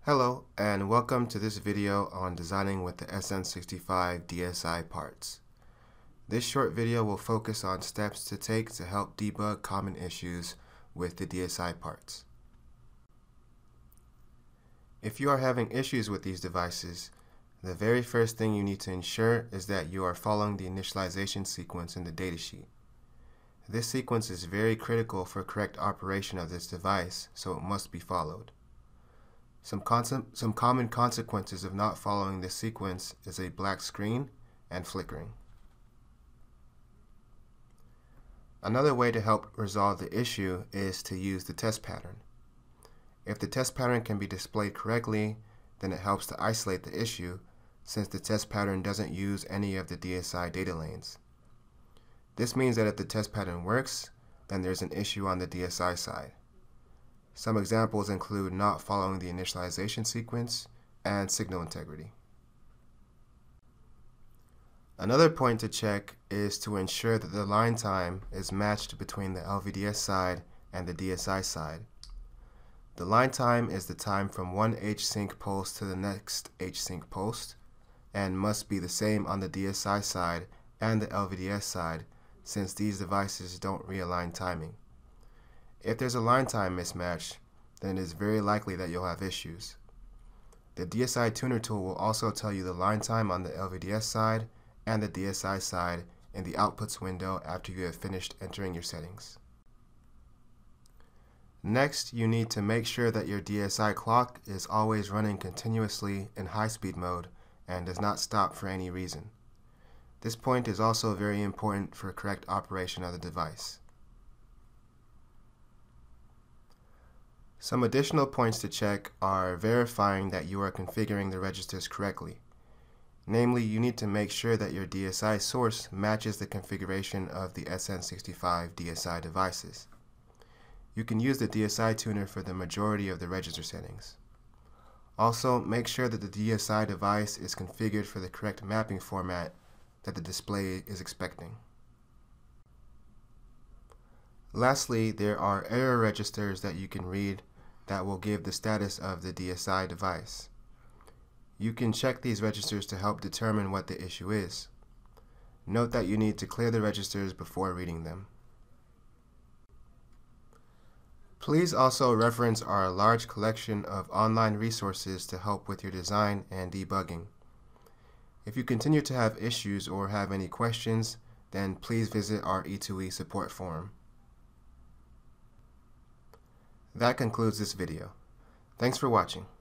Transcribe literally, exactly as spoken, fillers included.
Hello and welcome to this video on designing with the S N sixty-five D S I parts. This short video will focus on steps to take to help debug common issues with the D S I parts. If you are having issues with these devices, the very first thing you need to ensure is that you are following the initialization sequence in the datasheet. This sequence is very critical for correct operation of this device, so it must be followed. Some, some common consequences of not following this sequence is a black screen and flickering. Another way to help resolve the issue is to use the test pattern. If the test pattern can be displayed correctly, then it helps to isolate the issue, since the test pattern doesn't use any of the D S I data lanes. This means that if the test pattern works, then there's an issue on the D S I side. Some examples include not following the initialization sequence and signal integrity. Another point to check is to ensure that the line time is matched between the L V D S side and the D S I side. The line time is the time from one H sync post to the next H sync post, and must be the same on the D S I side and the L V D S side, since these devices don't realign timing. If there's a line time mismatch, then it is very likely that you'll have issues. The D S I Tuner tool will also tell you the line time on the L V D S side and the D S I side in the Outputs window after you have finished entering your settings. Next, you need to make sure that your D S I clock is always running continuously in high-speed mode and does not stop for any reason. This point is also very important for correct operation of the device. Some additional points to check are verifying that you are configuring the registers correctly. Namely, you need to make sure that your D S I source matches the configuration of the S N sixty-five D S I devices. You can use the D S I tuner for the majority of the register settings. Also, make sure that the D S I device is configured for the correct mapping format that the display is expecting. Lastly, there are error registers that you can read that will give the status of the D S I device. You can check these registers to help determine what the issue is. Note that you need to clear the registers before reading them. Please also reference our large collection of online resources to help with your design and debugging. If you continue to have issues or have any questions, then please visit our E two E support forum. That concludes this video. Thanks for watching.